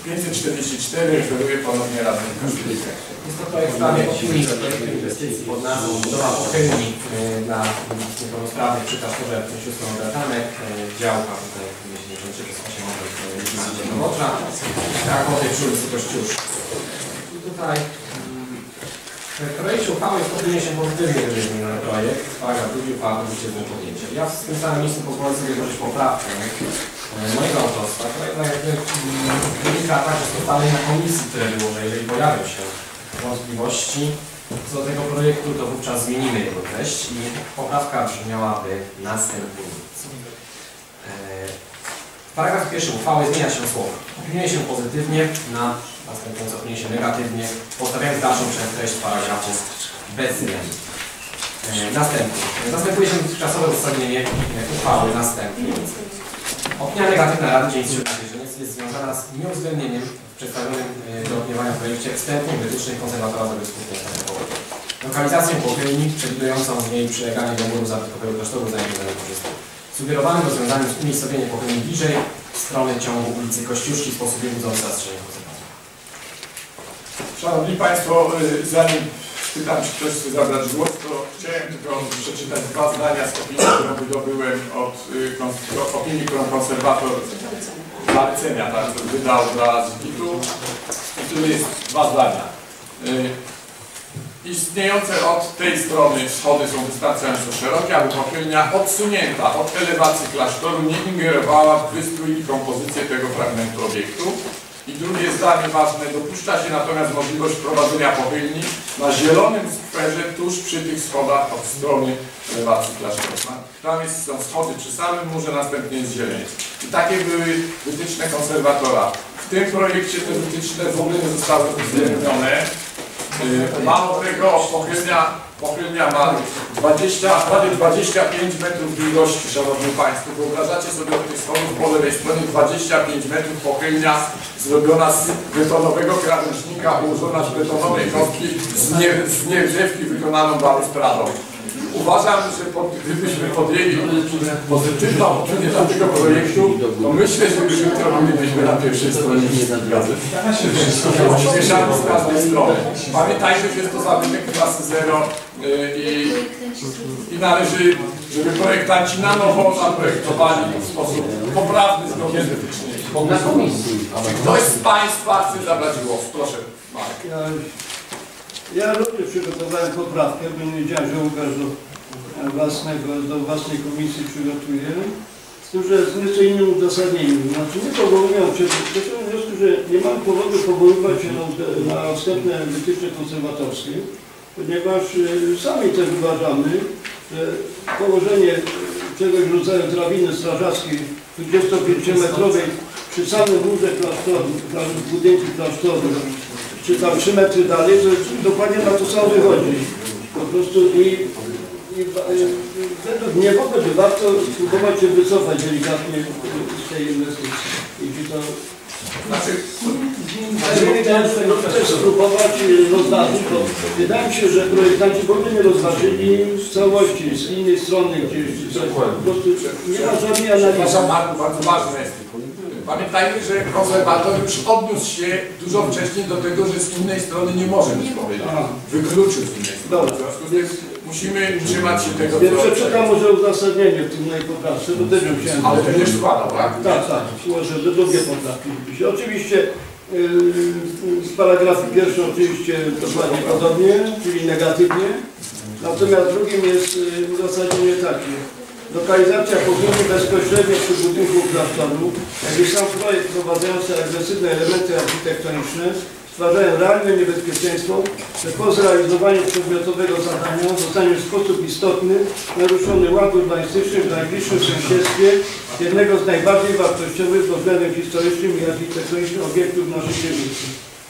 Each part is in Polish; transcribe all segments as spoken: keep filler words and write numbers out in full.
pięćset czterdzieści cztery referuje ponownie radny Kaszubska. Jest to projekt w sprawie opinii do projektu inwestycji pod nazwą budowa pochylni na niepełnosprawnych przy klasztorze sióstr Obertanek. Działka tutaj, jeśli nie kończy, to jest osiem Dobrocza, Krakowie przy ulicy Kościuszki. I tutaj w projekcie uchwały jest opinię się pozytywnie wyróżniony projekt. Paragraf drugi uchwała oczywiście z podjęcia. Ja w tym samym miejscu pozwolę sobie złożyć poprawkę mojego autorstwa, która jakby wynika także z ustaleń na komisji, które było, że jeżeli pojawią się wątpliwości co do tego projektu, to wówczas zmienimy jego treść i poprawka brzmiałaby następująco. Paragraf pierwszy uchwały zmienia się słowo. Opiniuje się pozytywnie na następująco opiniuje się negatywnie, postawiając dalszą treść paragrafu bez zmian. Następnie. Następuje się dotychczasowe uzasadnienie uchwały następujące. Opinia negatywna Rady Dziennictwa jest związana z nieuwzględnieniem w przedstawionym do opiniowania projekcie wstępnych wytycznych konserwatora zabytków mieszkaniowych. Lokalizację pochylni przewidującą w niej przyleganie do muru zabytkowego klasztoru zajętego korzystania. Sugerowanym rozwiązaniem jest umiejscowienie pochylni bliżej strony ciągu ulicy Kościuszki w sposób niebudzący zastrzeżeń konserwatora. Szanowni Państwo, zanim pytam, czy ktoś chce zabrać głos, to chciałem tylko przeczytać dwa zdania z opinii, którą wydobyłem od y, opinii, którą konserwator zalecenia tak, wydał dla zwitu. I tu jest dwa zdania. Y, istniejące od tej strony schody są wystarczająco szerokie, aby pochylnia odsunięta od elewacji klasztoru nie ingerowała w wystrój i kompozycję tego fragmentu obiektu. I drugie zdanie ważne, dopuszcza się natomiast możliwość prowadzenia pochylni na zielonym skwerze tuż przy tych schodach od strony elewacji klasztornej. Tam jest, są schody przy samym murze, następnie jest zieleń. I takie były wytyczne konserwatora. W tym projekcie te wytyczne w ogóle nie zostały uwzględnione. Mało tego, pochylnia, pochylnia ma dwadzieścia, prawie dwadzieścia pięć metrów długości, Szanowni Państwo. Wyobrażacie sobie od tych schodów po lewej stronie dwadzieścia pięć metrów pochylnia zrobiona z betonowego krawężnika, ułożona z betonowej kostki, z, nie, z niewrzewki wykonaną balustradą. Uważam, że pod, gdybyśmy podjęli pozytywną opinię dla tego projektu, to myślę, że już jutro bylibyśmy na pierwszej stronie gazet. Mieszamy z każdej strony. Pamiętajmy, że jest to zabytek klasy zero i, i należy, żeby projektanci na nowo zaprojektowali w sposób poprawny, zgodnie z wytycznymi. Czy ktoś z Państwa chce zabrać głos? Proszę, Marek. Ja również przygotowałem poprawkę, bo nie wiedziałem, że Łukasz do własnego, do własnej komisji przygotuje. Z tym, że z nieco innym uzasadnieniem. Znaczy nie powołują się, doszedłem do wniosku, że nie mam powodu powoływać się na, na odstępne wytyczne konserwatorskie, ponieważ sami też uważamy, że położenie czegoś rodzaju drabiny strażackiej dwudziestopięciometrowej przy samym murze klasztoru, budynku klasztoru, czy tam trzy metry dalej, to dokładnie na to samo wychodzi. Po prostu i, i, i według mnie w ogóle warto spróbować się wycofać delikatnie z tej inwestycji. Jeśli to... Znaczy, Chciałem też spróbować rozważyć, bo wydaje mi się, że projektanci w ogóle nie rozważyli w całości, z innej strony gdzieś. Po prostu nie ma żadnej analizy. Bardzo ważne jest. Pamiętajmy, że konserwator już odniósł się dużo wcześniej do tego, że z innej strony nie może być powiedzieć. Wykluczył z innej strony. W związku z tym musimy trzymać się tego. Więc przeczytam może uzasadnienie w tym mojej poprawce, bo też ją chciałem. Ale będziesz składał, tak? Tak, tak. Ułożę do drugie poprawki. Oczywiście yy, z paragrafu pierwszy oczywiście dokładnie podobnie, czyli negatywnie. Natomiast drugim jest yy, uzasadnienie takie. Lokalizacja pochylni bezpośrednio przy budynku klasztoru, jak i sam projekt wprowadzający agresywne elementy architektoniczne stwarzają realne niebezpieczeństwo, że po zrealizowaniu przedmiotowego zadania zostanie w sposób istotny naruszony ład urbanistyczny w najbliższym sąsiedztwie jednego z najbardziej wartościowych pod względem historycznym i architektonicznym obiektów naszej dzielnicy.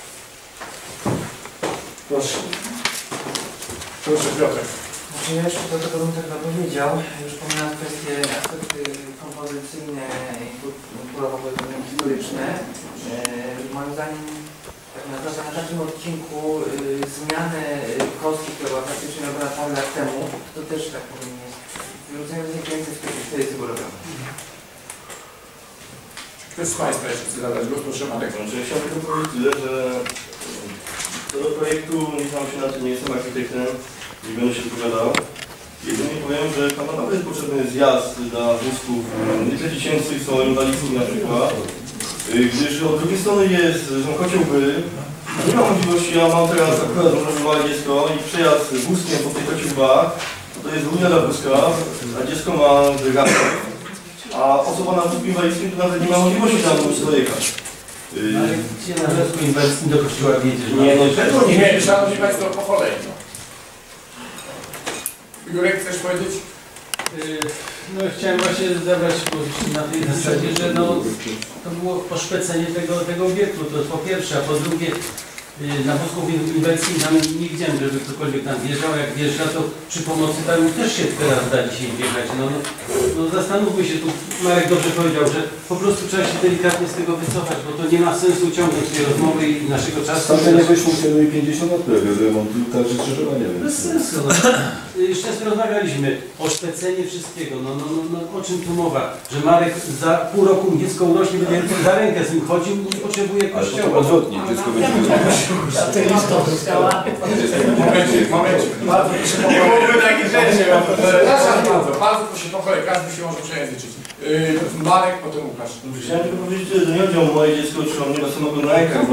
Proszę. Proszę, Piotrek. Ja jeszcze do tego bym tak dopowiedział, już pomijając kwestie aspekty kompozycyjne i historyczne. Moim zdaniem tak naprawdę na takim odcinku zmiany kostki, która była praktycznie robiona parę lat temu, to też tak powiem jest wyróżniające więcej wtedy symbolowe. Czy Ktoś z Państwa jeszcze chce zabrać głos? Proszę, Marek. Znaczy, ja chciałbym tylko powiedzieć tyle, że co do projektu nie znam się na tym, nie jestem architektem, nie będę się wypowiadał. Jedynie powiem, że tam naprawdę jest potrzebny zjazd dla wózków niedziecięcych, są inwalidzki na przykład, gdyż od drugiej strony jest, że kociołby, nie ma możliwości, ja mam teraz akurat może małe dziecko i przejazd wózkiem po tych kociołbach, to jest ruina dla wózka, a dziecko ma drgawkę, a osoba na wózku inwalidzkim to nawet nie ma możliwości tam dojechać. Ale gdzie na wózku inwalidzkim do kościoła wiedzieć? Nie, no pewno nie. Nie, szanowni Państwo, po kolei. No. Jurek, chcesz powiedzieć? No chciałem właśnie zabrać na tej zasadzie, że no, to było poszpecenie tego, tego obiektu, to po pierwsze, a po drugie na wózku inwalidzkim tam nie widziałem, żeby ktokolwiek tam wjeżdżał, jak wjeżdża, to przy pomocy tam też się teraz da dzisiaj wjechać. No, no, no zastanówmy się, tu Marek dobrze powiedział, że po prostu trzeba się delikatnie z tego wycofać, bo to nie ma sensu ciągnąć tej rozmowy i naszego czasu. Tam nie funkcjonuje pięćdziesiąt lat bez remontu, także skrzyżowania. Bez sensu. No. Już często rozmawialiśmy o szpecenie wszystkiego. No, no, no, no o czym tu mowa? Że Marek za pół roku dziecko urośnie, będzie za rękę z nim chodził i nie potrzebuje kościoła. Odwrotnie, dziecko będzie Momencik, momencik. Bardzo proszę po kolei. Nie mówmy takich rzeczy. Przepraszam bardzo, bardzo proszę po kolei. Każdy się może przejęzyczyć. Yy, Marek, potem Łukasz. Chciałem tylko powiedzieć, że nie chodzi o moje dziecko, czy o mnie, bo samego na rękach.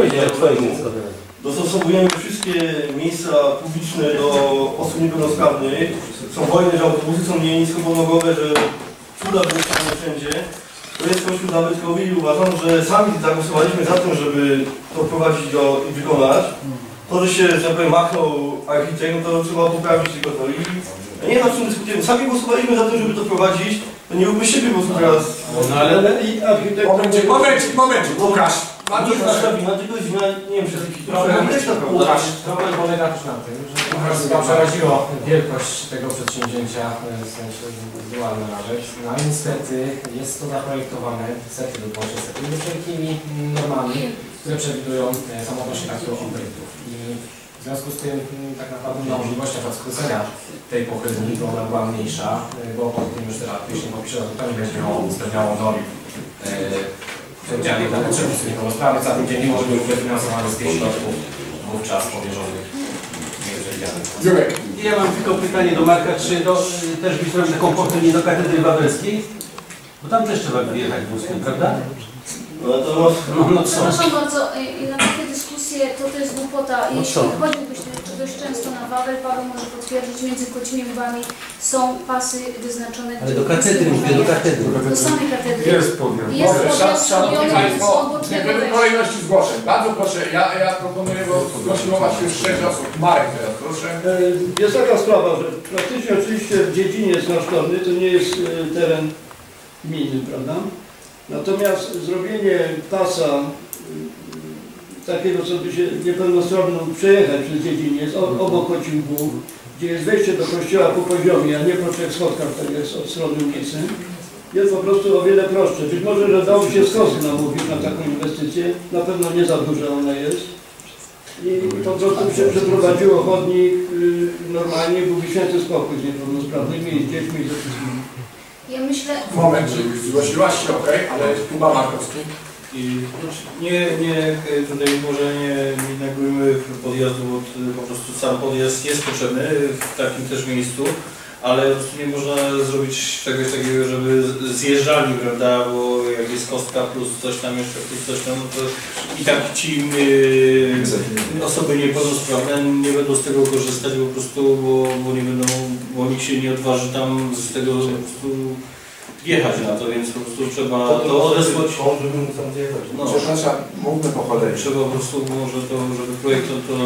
Dostosowujemy wszystkie miejsca publiczne do osób niepełnosprawnych. Są wojny, że autobusy są mniej niskopodłogowe, że cuda wymieszczane wszędzie. To jest coś zabytkowy i uważam, że sami zagłosowaliśmy za tym, żeby to wprowadzić do, i wykonać. To, że się, że tak powiem, machnął architekt, no to trzeba poprawić tylko to. I ja nie wiem, na czym dyskutujemy. Sami głosowaliśmy za tym, żeby to wprowadzić. To nie róbmy siebie, bo teraz... No ale i architekt... Momencik, momencik, momencik. Łukasz. Nie jest nasza wina, tylko jest wina, nie wiem, przez jakiś Problem, Łukasz. problem polega też na tym, że chyba przeraziło wielkość tego przedsięwzięcia, w sensie dualny nawet. No i niestety jest to zaprojektowane, setki lub może setki, wszelkimi normami, które przewidują samotność takich obiektów. I w związku z tym tak naprawdę możliwość na przykład skrócenia tej pochylni, bo ona była mniejsza, bo po tym już teraz, jeśli popisze, to nie będzie miało, spełniało norm przewidzianych dla przepisów niepełnosprawnych, za tym dzień nie może być dofinansowane z tych środków wówczas powierzonych nieprzewidzianych. Jurek. Ja mam tylko pytanie do Marka, czy do, też byś zrobił taką pochylnię do katedry wawelskiej? Bo tam też trzeba wyjechać wózkiem, prawda? No to... No, no co? Przepraszam bardzo, i na takie dyskusje to to jest głupota. Jeśli chodziłbyś dość często na Wawel, Paweł może potwierdzić, między Kocimi Lubami są pasy wyznaczone. Ale do katedry, mówię, do katedry. Do samej katedry. Jest powiem. Jest Dobrze, podjazd szanowni zrobiony z Państwo, nie obocnego będę wejścia. kolejności zgłoszeń. Bardzo proszę, ja, ja proponuję, bo zgłosiło Was już sześć osób. Marek teraz, proszę. E, Jest taka sprawa, że praktycznie oczywiście w dziedzinie znasztorny to nie jest e, teren gminy, prawda? Natomiast zrobienie pasa e, takiego, co by się niepełnosprawny mógł przejechać przez dziedziniec, obok Kocimków, gdzie jest wejście do kościoła po poziomie, a nie po trzech schodkach, tak jest od strony ulicy, jest po prostu o wiele prostsze. Być może, że dałoby się skosy namówić na taką inwestycję, na pewno nie za duża ona jest. I po prostu się przeprowadziło chodnik yy, normalnie, byłby święty spokój z niepełnosprawnymi i z dziećmi i ze wszystkimi. Ja myślę... Moment, zgłosiłaś się, ok, ale Kuba Markowski. I nie, nie, tutaj może nie, nie negujmy podjazdu, bo po prostu sam podjazd jest potrzebny w takim też miejscu, ale po prostu nie można zrobić czegoś takiego, żeby zjeżdżali, prawda, bo jak jest kostka plus coś tam jeszcze, plus coś tam, to i tak ci yy, osoby niepełnosprawne nie będą z tego korzystać po prostu, bo, bo nie będą, bo nikt się nie odważy tam z tego po prostu jechać na to, więc po prostu trzeba to odesłać. No. Przepraszam, mówmy po kolei. Trzeba po prostu może to, żeby projekt to, to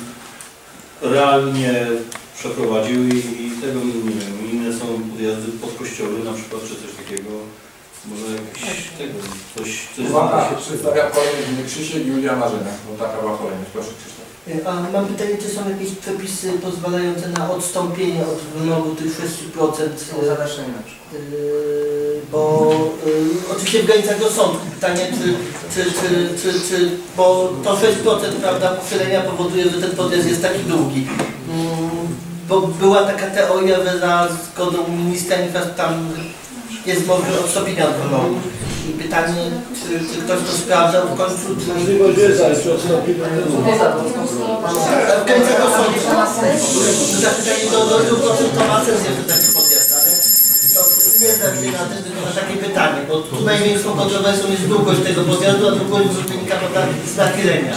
realnie przeprowadził i, i tego nie wiem, inne są podjazdy podkościowe na przykład, czy coś takiego. Może jakiś tego, coś, coś Uwaga, się przedstawia kolejny Krzysiek i Julia Marzena. No taka była kolejność. Proszę Krzysztof. A mam pytanie, czy są jakieś przepisy pozwalające na odstąpienie od wymogu tych sześciu procent Zadaszenie na przykład. Yy, bo yy, oczywiście w granicach rozsądku pytanie, czy, czy, czy, czy, czy bo to sześć procent prawda, pochylenia powoduje, że ten podjazd jest taki długi. Yy, bo była taka teoria, że za zgodą ministra tam jest może odstąpienia od wymogu. I pytanie, czy, czy ktoś to sprawdzał w końcu, czy... Możliwość jest, ale czy odstąpienia od wymogu. W końcu to są... Zapytanie do, do, do, do, to ma sens, że taki podjazd, ale no, nie znam się na tym, tylko na takie pytanie, bo tu największą kontrowersją jest długość tego podjazdu, a długość wynika z nachylenia.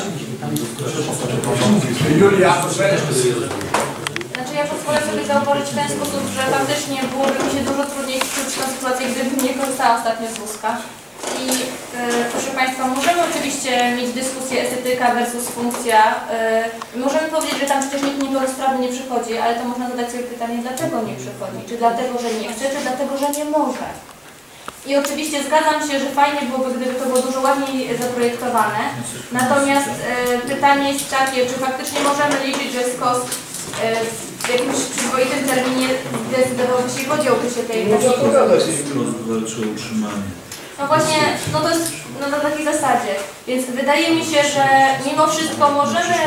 Julia, proszę. Znaczy ja pozwolę sobie zauważyć w ten sposób, że faktycznie byłoby mi się dużo trudniej wczuć w tą sytuację, gdybym nie korzystała ostatnio z wózka. I e, proszę Państwa, możemy oczywiście mieć dyskusję estetyka versus funkcja. E, możemy powiedzieć, że tam przecież nikt niepełnosprawny nie przychodzi, ale to można zadać sobie pytanie, dlaczego nie przychodzi? Czy dlatego, że nie chce, czy dlatego, że nie może? I oczywiście zgadzam się, że fajnie byłoby, gdyby to było dużo ładniej zaprojektowane. Natomiast e, pytanie jest takie, czy faktycznie możemy liczyć, że SKOS e, w jakimś przyzwoitym terminie zdecydowałby się i podjąłby się tej walczy o utrzymanie. No właśnie, no to jest no na takiej zasadzie. Więc wydaje mi się, że mimo wszystko możemy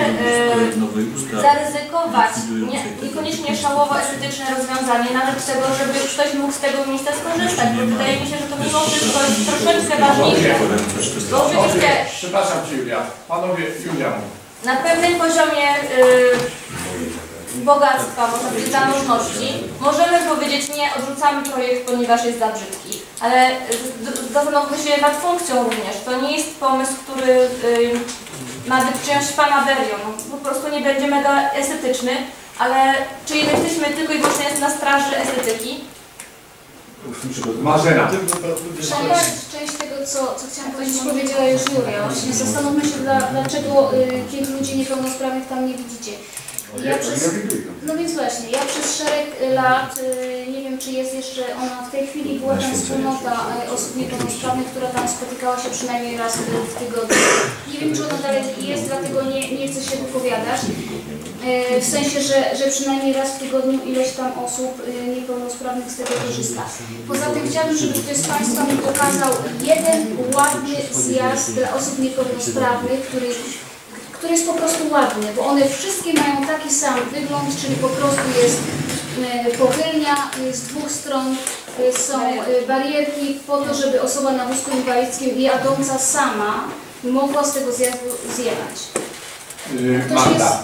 e, zaryzykować nie, niekoniecznie szałowo estetyczne rozwiązanie na rzecz tego, żeby ktoś mógł z tego miejsca skorzystać, bo wydaje mi się, że to mimo wszystko jest troszeczkę ważniejsze. Bo oczywiście, Przepraszam Cię, Julia. Panowie, Julia mówi. na pewnym poziomie y, bogactwa, można powiedzieć, zamożności, możemy powiedzieć nie, odrzucamy projekt, ponieważ jest za brzydki. Ale zastanówmy się nad funkcją również. To nie jest pomysł, który y, ma być czyjąś fanaberią. Po prostu nie będzie mega estetyczny, ale czy jesteśmy tylko i wyłącznie na straży estetyki? Marzena. Szanowna część tego, co, co chciałam powiedzieć, powiedziała już Julia. Właśnie zastanówmy się, dla, dlaczego y, tych ludzi niepełnosprawnych tam nie widzicie. Ja przez, no więc właśnie, ja przez szereg lat, y, nie wiem czy jest jeszcze ona w tej chwili, była tam wspólnota y, osób niepełnosprawnych, która tam spotykała się przynajmniej raz w, w tygodniu. Nie wiem czy ona dalej jest, dlatego nie, nie chcę się wypowiadać. Y, w sensie, że, że przynajmniej raz w tygodniu ileś tam osób y, niepełnosprawnych z tego korzysta. Poza tym chciałabym, żeby ktoś z Państwa mi pokazał jeden ładny zjazd dla osób niepełnosprawnych, który który jest po prostu ładny, bo one wszystkie mają taki sam wygląd, czyli po prostu jest pochylnia, z dwóch stron są barierki po to, żeby osoba na wózku inwalidzkim jadąca sama mogła z tego zjazdu zjechać. Yy, Magda.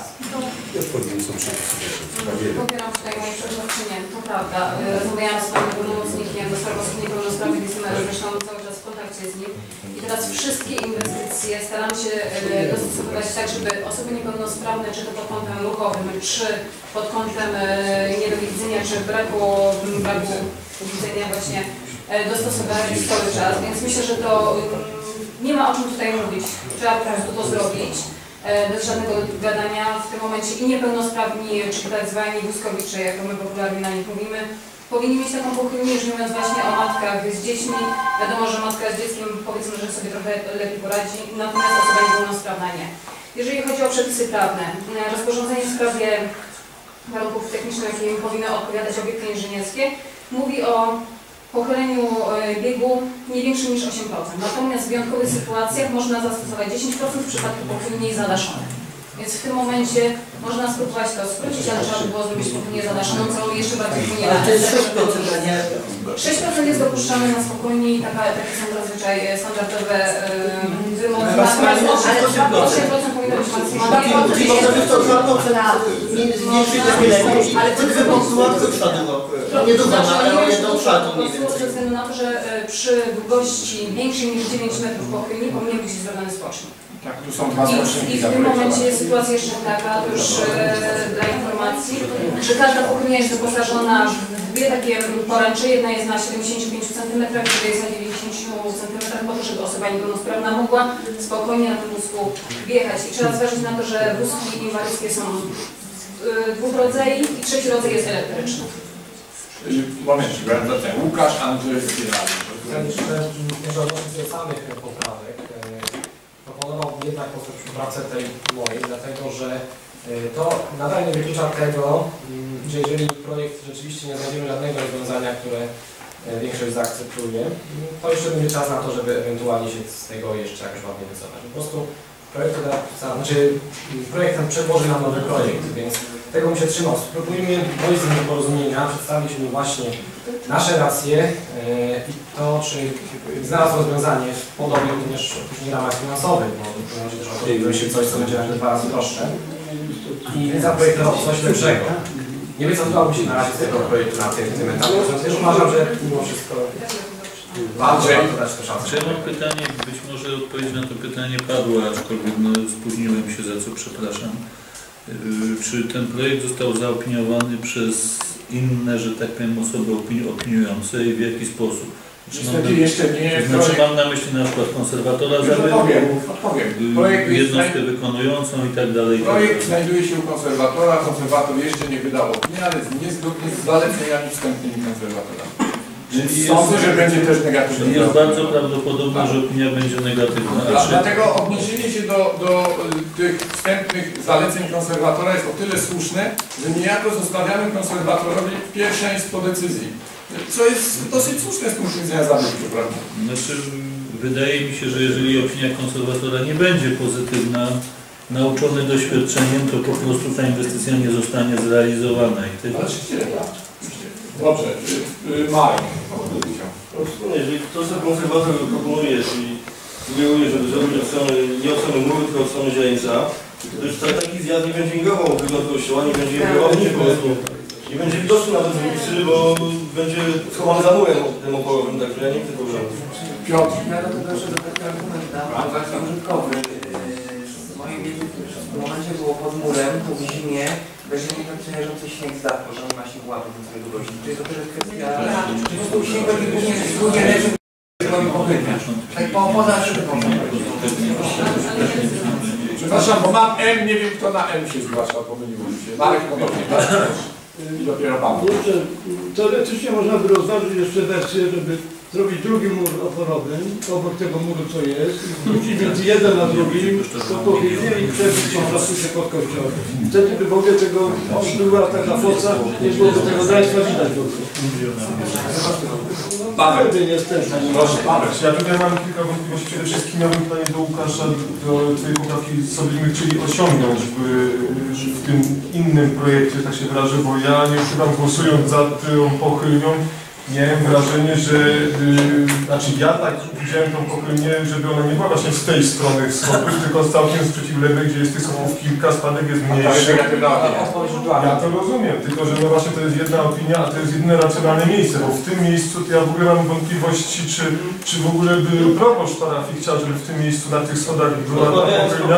Popieram tutaj moje przedmówczynię, to prawda. Rozmawiałam z panem pełnomocnikiem do spraw osób niepełnosprawnych, jestem zresztą cały czas w kontakcie z nim. I teraz wszystkie inwestycje staram się dostosowywać tak, żeby osoby niepełnosprawne, czy to pod kątem ruchowym, czy pod kątem niedowidzenia, czy braku, braku widzenia właśnie dostosowywać cały czas. Więc myślę, że to nie ma o czym tutaj mówić. Trzeba po prostu to zrobić. Bez żadnego gadania w tym momencie i niepełnosprawni, czy tak zwani wózkowicze, jak my popularnie na nich mówimy, powinni mieć taką pochylnię, już nie mówiąc właśnie o matkach z dziećmi. Wiadomo, że matka z dzieckiem powiedzmy, że sobie trochę lepiej poradzi, natomiast osoba niepełnosprawna nie. Jeżeli chodzi o przepisy prawne, rozporządzenie w sprawie warunków technicznych, jakim powinny odpowiadać obiekty inżynierskie, mówi o pochyleniu biegu nie większym niż osiem procent. Natomiast w wyjątkowych sytuacjach można zastosować dziesięć procent w przypadku pochylni zadaszonej. Więc w tym momencie można spróbować to skrócić, ale trzeba by było zrobić pochylnię zadaszoną, co jeszcze bardziej wpłynie na... Ale to jest sześć procent, a nie... sześć procent jest dopuszczane na spokojnie i taka, takie są zazwyczaj standardowe yy, wymogi. Natomiast osiem procent powinno być maksymalnie. Czyli może być to dwa procent zwiększyć nachylenie i wtedy wymogi łatwo trwa długo. Nie długo, ale jedną czwartą mniej więcej. Ze względu na to, że przy długości większej niż dziewięć metrów pochylni powinien być zrobiony skocznik. Tak, tu są dwa skoczniki. I w tym momencie jest sytuacja jeszcze taka, już e, dla informacji, że każda pochylnia jest wyposażona w dwie takie poręcze. Jedna jest na siedemdziesięciu pięciu centymetrach, druga jest na dziewięćdziesięciu centymetrach, po to, żeby osoba niepełnosprawna mogła spokojnie na tym wózku wjechać. I trzeba zważyć na to, że wózki inwalidzkie są e, dwóch rodzajów i trzeci rodzaj jest elektryczny. Momencik, będę zatem. Łukasz, Andrzej, Zbierali. Może odnośnie do samych poprawek, proponowałbym jednak pracę tej mojej, dlatego że to nadal nie wyklucza tego, że jeżeli projekt rzeczywiście nie znajdziemy żadnego rozwiązania, które większość zaakceptuje, to jeszcze będzie czas na to, żeby ewentualnie się z tego jeszcze jakoś ładnie wycofać. Po prostu projektodawca, znaczy projektant przedłoży nam nowy projekt, więc tego bym się trzymał. Spróbujmy dojść do porozumienia, przedstawić mu właśnie nasze racje e, i to, czy znalazł rozwiązanie podobnie również w ramach finansowych, bo chodzi też o to, żeby się coś, co będzie nawet dwa razy droższe i zaprojektował coś lepszego. Nie wycofałbym się na razie z tego projektu na tym, tym etapie, też uważam, że mimo wszystko warto dać to szansę. Czy ja mam pytanie, być może odpowiedź na to pytanie padła, aczkolwiek no, spóźniłem się, za co przepraszam. Yy, czy ten projekt został zaopiniowany przez inne, że tak powiem, osoby opini opiniujące i w jaki sposób? Czy mam na, jeszcze nie znaczy mam na myśli na przykład konserwatora zabytków, jednostkę wykonującą i tak dalej. Projekt znajduje się u konserwatora, konserwator jeszcze nie wydał opinii, ale jest niezgodny z zaleceniami wstępnymi konserwatora. Czyli sądzę, że będzie też negatywna. Jest bardzo prawdopodobne, że opinia będzie negatywna. Dla, dlatego odniesienie się do, do tych wstępnych zaleceń konserwatora jest o tyle słuszne, że niejako zostawiamy konserwatorowi pierwszeństwo decyzji. Co jest dosyć słuszne z punktu widzenia zabytku, prawda? Znaczy, wydaje mi się, że jeżeli opinia konserwatora nie będzie pozytywna, nauczony doświadczeniem, to po prostu ta inwestycja nie zostanie zrealizowana. I tyle. Oczywiście, tak. Dobrze, Marek. Jeżeli to, co konserwator proponuje, czyli sugeruje, żeby zrobić od strony, nie od strony muru, tylko od strony źreńca, to już taki zjazd nie będzie ingerował w wygląd kościoła, nie będzie ingerował po prostu. Nie będzie widoczny nawet z ulicy, bo będzie schowany za murem tym oporowym, także ja nie chcę tego używać. Piotr. Ja do tego jeszcze do taki argument dam, użytkowy. Z mojej wiedzy w momencie było pod murem, to w zimie, będzie mi tak przejeżdżący śnieg z dachu, że nie ma śniegu łapy do swojej długości. Czyli to też jest kwestia, po prostu śnieg będzie głównie, głównie leży w pokrycia. Tak po poza szybką. Przepraszam, bo mam M, nie wiem kto na M się zgłasza, pomyliło mi się. Marek podobnie, tak? I dopiero pan. Jeszcze, teoretycznie można by rozważyć jeszcze wersję, żeby zrobić drugi mur oporowy, obok tego muru co jest, i wrócić między jeden a drugim, to powiedzieli i przebić po prostu się pod kościołem. Wtedy by w ogóle tego, była taka fosa, nie byłoby tego draństwa widać w ogóle. Paweł, proszę, Paweł. Ja tutaj mam kilka wątpliwości. Przede wszystkim miałbym pytanie do Łukasza, do Twojej poprawki, co byśmy chcieli osiągnąć w, w tym innym projekcie, tak się wyrażę, bo ja nie ukrywam, głosując za tą pochylnią, miałem wrażenie, że, yy, znaczy ja tak widziałem tą pochylnię, żeby ona nie była właśnie z tej strony schodów, tylko z całkiem z przeciwlewej, gdzie jest tych schodów kilka, spadek jest mniejszy. Ja to rozumiem, tylko że no właśnie to jest jedna opinia, a to jest jedyne racjonalne miejsce, bo w tym miejscu to ja w ogóle mam wątpliwości, czy, czy w ogóle by proboszcz parafii chciał, żeby w tym miejscu na tych schodach była ta pochylnia.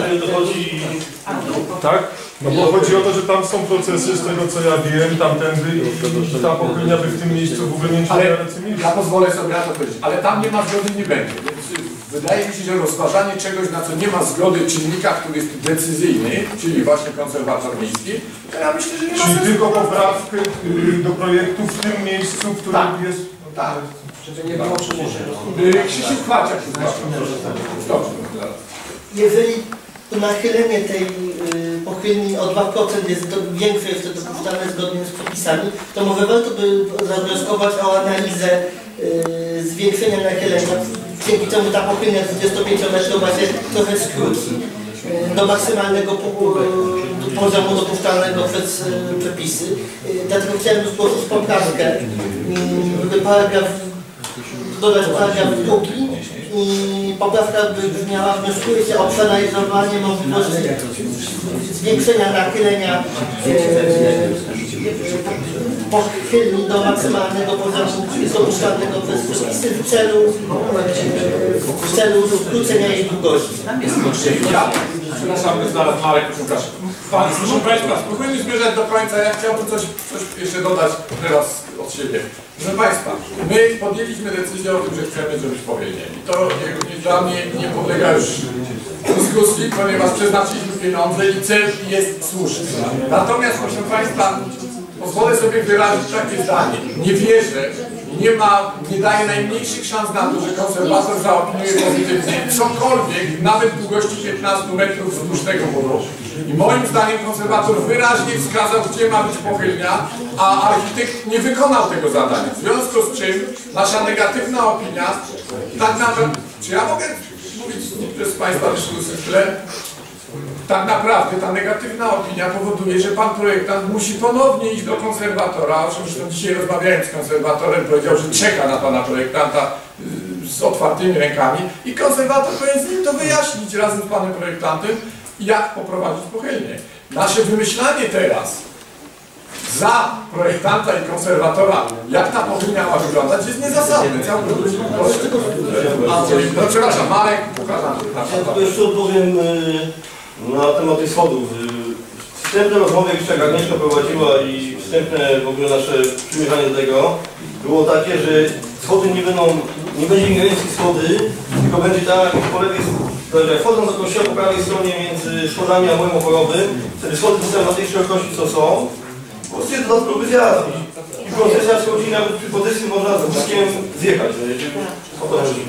Tak? No bo chodzi o to, że tam są procesy, z tego co ja wiem, tamtędy i ta pochylnia by w tym miejscu w ogóle nie Ale ja pozwolę sobie na to powiedzieć, ale tam nie ma zgody, nie będzie. Więc wydaje mi się, że rozważanie czegoś, na co nie ma zgody czynnika, który jest decyzyjny, czyli właśnie konserwator miejski, to ja myślę, że nie ma Czyli sensu. tylko poprawkę do projektu w tym miejscu, w którym tak. jest... Tak. Przecież nie było przymusu. Krzysiu Chwaciak się zgłaszał. Dobrze. Jeżeli nachylenie tej y, pochylni o dwa procent jest do, większe, jest to dopuszczalne zgodnie z przepisami, to może warto by zawnioskować o analizę y, zwiększenia nachylenia, dzięki czemu ta pochylnia dwudziestopięciometrowa się trochę skróci y, do maksymalnego po, do poziomu dopuszczalnego przez y, przepisy. Y, dlatego chciałem zgłosić poprawkę, żeby y, paragraf, dodać paragraf drugi. I poprawka by brzmiała, wnioskuje się o przeanalizowanie możliwości zwiększenia nachylenia e, pochylni do maksymalnego poziomu dopuszczalnego przez przepisy w celu, e, w celu skrócenia jej długości. Ja, przepraszam, zaraz Marek, przepraszam. Proszę Państwa, spróbujmy zmierzać do końca. Ja chciałbym coś, coś jeszcze dodać teraz od siebie. Proszę Państwa, my podjęliśmy decyzję o tym, że chcemy zrobić pochylnię. I to nie, dla mnie nie podlega już dyskusji, ponieważ przeznaczyliśmy pieniądze i cel jest słuszny. Natomiast, proszę Państwa, pozwolę sobie wyrazić takie zdanie. Nie wierzę, nie ma, nie daje najmniejszych szans na to, że konserwator zaopiniuje pozytywnie cokolwiek, nawet w długości piętnastu metrów wzdłuż tego muru. I moim zdaniem konserwator wyraźnie wskazał, gdzie ma być pochylnia, a architekt nie wykonał tego zadania. W związku z czym nasza negatywna opinia, tak naprawdę, czy ja mogę mówić przez Państwa dyskusję w tle? tak naprawdę ta negatywna opinia powoduje, że pan projektant musi ponownie iść do konserwatora, o czym zresztą dzisiaj rozmawiając z konserwatorem powiedział, że czeka na pana projektanta z otwartymi rękami i konserwator powinien z nim to wyjaśnić razem z panem projektantem, jak poprowadzić pochylnie. Nasze wymyślanie teraz za projektanta i konserwatora, jak ta pochylnia ma wyglądać, jest niezasadne. Całkowicie. No przepraszam, Marek, pokażam. Ja tylko jeszcze odpowiem na temat tych schodów. Wstępne rozmowy, które Agnieszka prowadziła i wstępne w ogóle nasze przymierzanie do tego było takie, że schody nie będą, nie będzie ingerencji schody, tylko będzie tak po lewej stronie. Jak wchodzą do kościoła po prawej stronie między schodami a murem oporowym, wtedy schody są na tej szerokości, co są. Po prostu jest dodatkowy zjazd. I procesja schodzi nawet przy pozycji można z wózkiem zjechać. O to chodzi.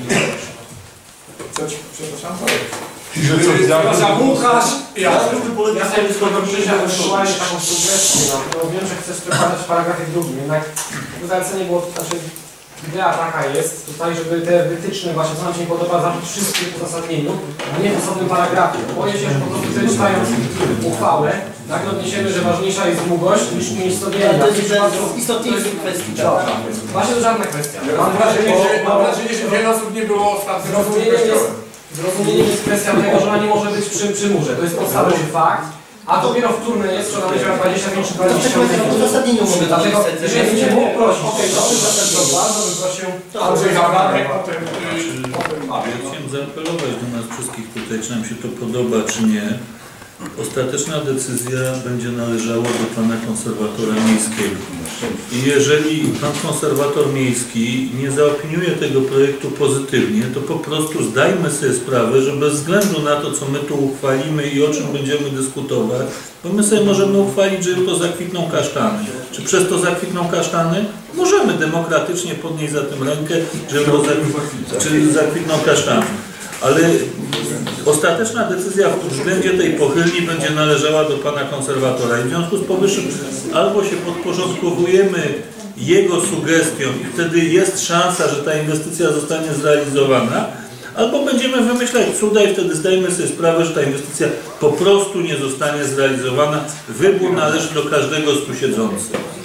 Co ci, przepraszam? Przepraszam, Łukasz, ja. Ja sobie tylko Krzysia wysyłałem taką sugestię, no, bo wiem, że chcesz przekładać w paragrafie drugim, jednak w zalecenie było, znaczy idea taka jest tutaj, żeby te wytyczne właśnie, co nam się nie podoba, zabić wszystkie w uzasadnieniu, a nie w osobnym paragrafie. Boję się, że po prostu wtedy czytając uchwałę, nagle odniesiemy, że ważniejsza jest długość niż umiejscowienie. Ale to jest jedna z istotniejszych kwestii. Właśnie to żadna kwestia. Mam wrażenie, że, mam wrażenie, że wiele osób nie było ostatnio Zrozumieniem jest kwestia tego, że ona nie może być przy, przy murze. To jest podstawowy fakt, a dopiero wtórne jest, że ona będzie miała dwadzieścia pięć czy dwadzieścia pięć. W uzasadnieniu mogę Dlatego, jeżeli się mógł prosić, okej, to bardzo bym prosił, Andrzej Zawrzanek, potem... Ja chciałem zaapelować do nas wszystkich tutaj, czy nam się to podoba, czy nie. Ostateczna decyzja będzie należała do pana konserwatora miejskiego. I jeżeli pan konserwator miejski nie zaopiniuje tego projektu pozytywnie, to po prostu zdajmy sobie sprawę, że bez względu na to, co my tu uchwalimy i o czym będziemy dyskutować, bo my sobie możemy uchwalić, że to zakwitną kasztany. Czy przez to zakwitną kasztany? Możemy demokratycznie podnieść za tym rękę, że to zakwitną, czy zakwitną kasztany. Ale ostateczna decyzja w względzie tej pochylni będzie należała do pana konserwatora i w związku z powyższym albo się podporządkowujemy jego sugestiom i wtedy jest szansa, że ta inwestycja zostanie zrealizowana, albo będziemy wymyślać cuda i wtedy zdajemy sobie sprawę, że ta inwestycja po prostu nie zostanie zrealizowana. Wybór należy do każdego z tu siedzących.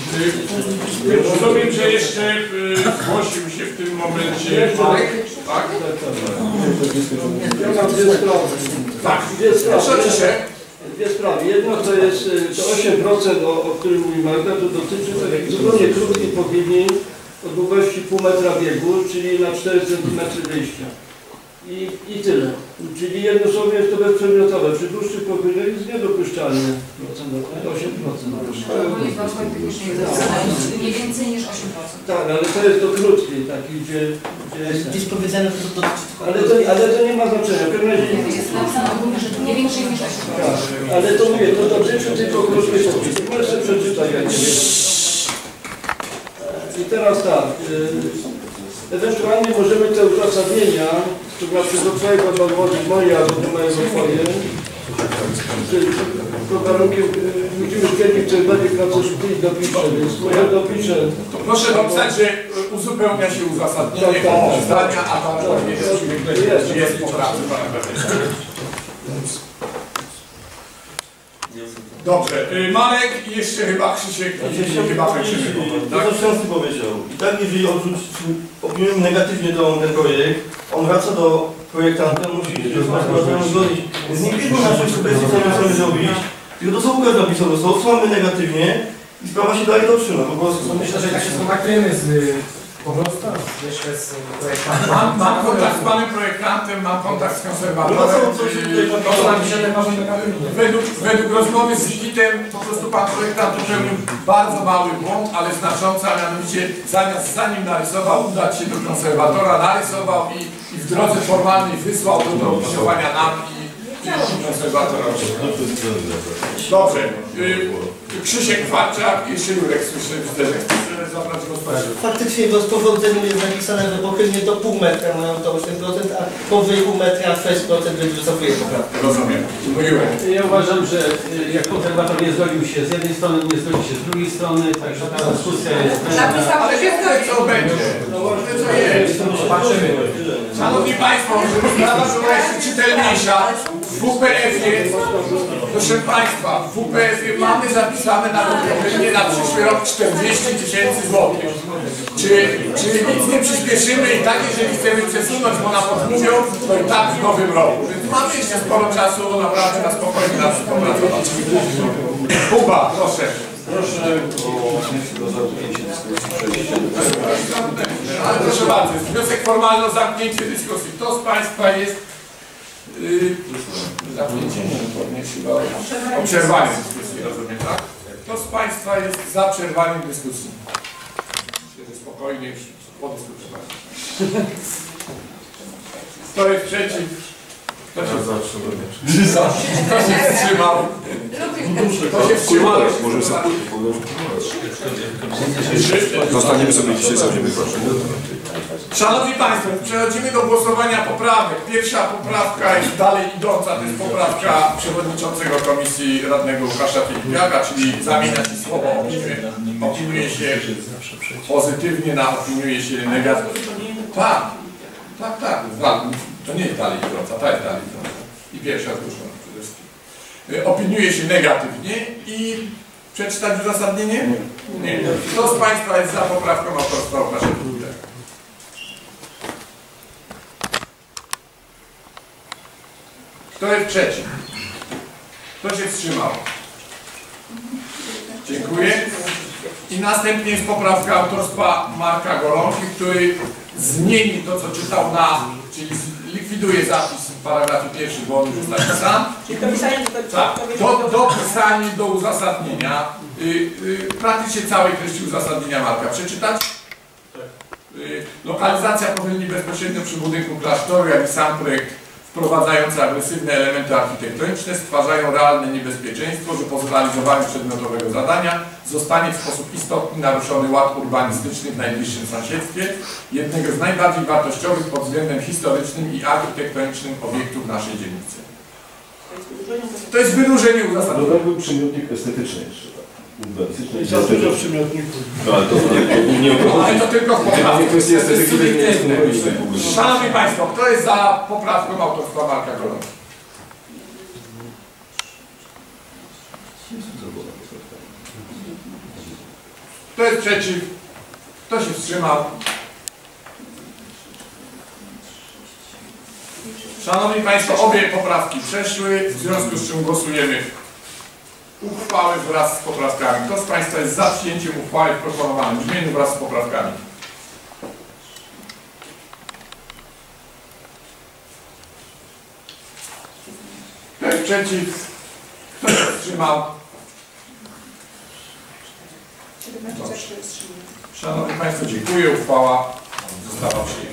Rozumiem, że jeszcze y, zgłosił się w tym momencie Marek. Tak? Ja mam dwie sprawy. Tak. Dwie sprawy. Proszę. Dwie sprawy. Jedno to jest to osiem procent, o, o którym mówi Magda, to dotyczy takich zupełnie krótkich pochylni o długości pół metra biegu, czyli na cztery centymetry wyjścia. I, I tyle. Czyli jedno słowo jest to bezprzedmiotowe. Przy dłuższych pochylniach jest niedopuszczalne procentowo, osiem procent. Nie więcej niż osiem procent. Tak, ale to jest do krótkiej, takiej, gdzie, gdzie jest... Gdzieś powiedziane, że to dotyczy tylko... Ale to, ale to nie ma znaczenia. W każdym razie... Jest napisane ogólnie, że nie więcej niż osiem procent. Tak, ale to mówię, to dotyczy tylko krótkich pochylni. Możesz sobie przeczytać, jak nie wiesz. I teraz tak. Ewentualnie możemy te uzasadnienia, to znaczy do twojego dowodzić moje albo do mojego twoje, pod warunkiem, musimy stwierdzić, czy będzie pracownicy dopisze, więc ja dopiszę. To proszę dopisać, że uzupełnia się uzasadnienie tak, tak, tak, zdania, a pan powie, że jest poprawny pana prezesa. Dobrze, y, Marek i jeszcze chyba Krzysiek, Ja chyba kończymy. To co Szczęsny powiedział. I tak jeżeli opiniujemy negatywnie ten projekt, on wraca do projektanta, musi się z zgodzić. Więc nie piszmy naszych sugestii, co my chcemy zrobić, tylko to co Łukasz napisał, to co odsłamy negatywnie i sprawa się dalej dotrzyma. Po prostu. Myślę, że tak się skontaktujemy z po prostu jeszcze z projektantem. Mam, mam kontakt z panem projektantem, mam kontakt z konserwatorem. Według, według rozmowy z Żitem po prostu pan projektant popełnił bardzo mały błąd, ale znaczący, a mianowicie zamiast zanim narysował, udać się do konserwatora, narysował i, i w drodze formalnej wysłał to do opisowania nam i, i konserwatorowi. Dobrze. Y, Krzysiek Kwarczak i jeszcze Jurek słyszę, że zabrać gospodarz. Faktycznie w rozporządzeniu jest napisane, że pochylnie do pół metra mają to osiem procent, a powyżej pół metra sześć procent wycofuje poprawkę. Rozumiem. Ja uważam, że jak konserwator nie zgodził się z jednej strony, nie zgodzi się z drugiej strony, także ta dyskusja jest... Ale wiesz, co będzie? No może co jest? Zobaczymy. Szanowni Państwo, żeby sprawa była jeszcze czytelniejsza, w W P F-ie, proszę Państwa, w W P F-ie mamy zapisane na dochodzenie na przyszły rok czterdzieści tysięcy złotych. Czy, czy nic nie przyspieszymy i tak, jeżeli chcemy przesunąć, bo nam odmówią, to i tak w nowym roku. Więc mamy jeszcze sporo czasu naprawdę na spokojnie nad tym popracować. Kuba, proszę. Proszę o zamknięcie dyskusji. Ale proszę bardzo, jest wniosek formalny o zamknięcie dyskusji. Kto z Państwa jest yy, zamknięcie, nie chyba o przerwaniu dyskusji, rozumiem, tak? Kto z Państwa jest za przerwaniem dyskusji? Myślę, że spokojnie już po dyskusji. Kto jest przeciw? Kto się wstrzymał? Kto się wstrzymał? Kto się wstrzymał? Może sobie zostaniemy sobie dzisiaj sobie proszę. Szanowni Państwo, przechodzimy do głosowania poprawek. Pierwsza poprawka jest dalej idąca, to jest poprawka przewodniczącego komisji radnego Łukasza Filipiaka, czyli zamienia się słowo opiniuje, opiniuje się pozytywnie na opiniuje się negatywnie. Tak, tak, tak. To nie jest dalej idąca, ta jest dalej idąca. I pierwsza zgłoszona przede wszystkim. Opiniuje się negatywnie i przeczytać uzasadnienie? Nie. Kto z Państwa jest za poprawką autorstwa Łukasza Filipiaka? Kto jest przeciw? Kto się wstrzymał? Dziękuję. I następnie jest poprawka autorstwa Marka Golonki, który zmieni to, co czytał na, czyli likwiduje zapis w paragrafie pierwszym, bo on już jest napisany. Tak, do, dopisanie do uzasadnienia, y, y, praktycznie całej treści uzasadnienia Marka. Przeczytać? Y, lokalizacja powinni bezpośrednio przy budynku klasztoru, jak i sam projekt wprowadzające agresywne elementy architektoniczne stwarzają realne niebezpieczeństwo, że po zrealizowaniu przedmiotowego zadania zostanie w sposób istotny naruszony ład urbanistyczny w najbliższym sąsiedztwie jednego z najbardziej wartościowych pod względem historycznym i architektonicznym obiektów naszej dzielnicy. To jest wydłużenie uzasadnienia. Dodałbym przymiotnik estetyczny jeszcze. Urbanistyczny. Za dużo przymiotników. Ale to nie o Ale to tylko w poprawce. kwestia estetyki. Szanowni Państwo, kto jest za poprawką autorstwa Marka Golonki? Kto jest przeciw? Kto się wstrzymał? Szanowni Państwo, obie poprawki przeszły, w związku z czym głosujemy uchwałę wraz z poprawkami. Kto z Państwa jest za przyjęciem uchwały w proponowanym brzmieniu wraz z poprawkami? Kto jest przeciw? Kto się wstrzymał? Dobrze. Szanowni Państwo, dziękuję. Uchwała została przyjęta.